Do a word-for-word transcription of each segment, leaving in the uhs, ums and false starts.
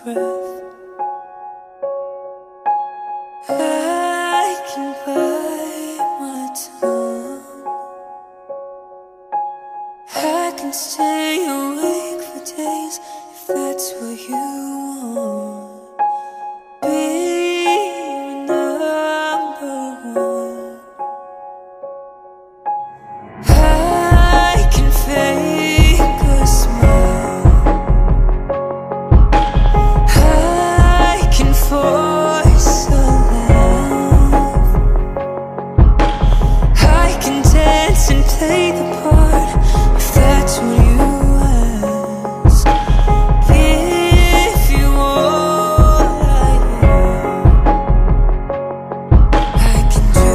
breath. I can bite my tongue. I can stay awake for days if that's what you want. Be number one. I can fake a smile. I can force a laugh. I can dance and play the part if that's what you ask. Give you all I am. I can do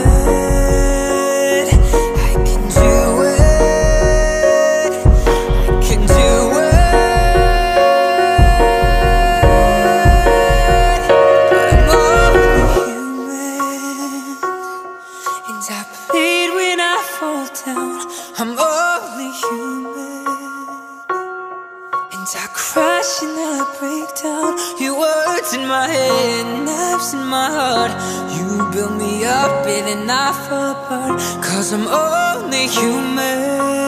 it. I can do it. I can do it. But I'm only human, and I bleed when I fall down. I'm only human, and I crash and I break down. Your words in my head, knives in my heart. You build me up and then I fall apart. Cause I'm only human.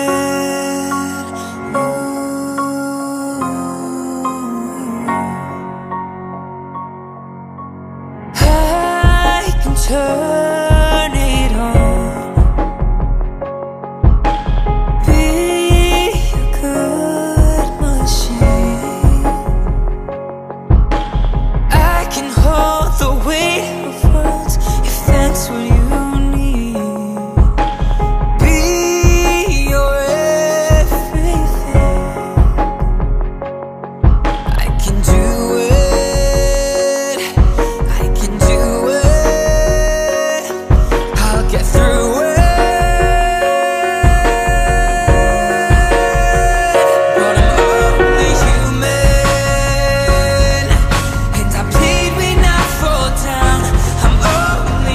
I can turn it on. Be a good machine. I can hold the weight of words if that's what you need. Be your everything. I can do it. I can do it. I'll get through it. But I'm only human, and I bleed when I fall down. I'm only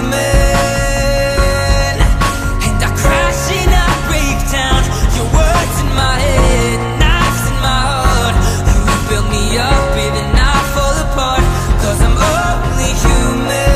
human, and I crash and I break down. Your words in my head, knives in my heart. You build me up and then I fall apart. Cause I'm only human.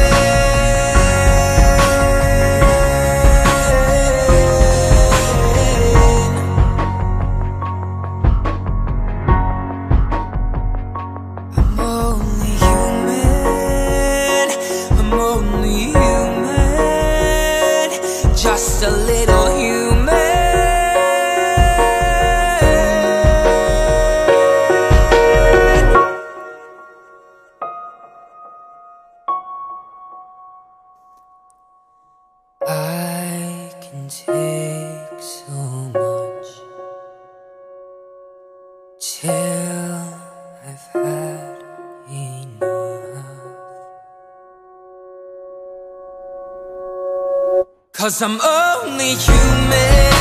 I'm only human. I'm only human. Just a little human. I can take so much till I've had enough. Cause I'm only human.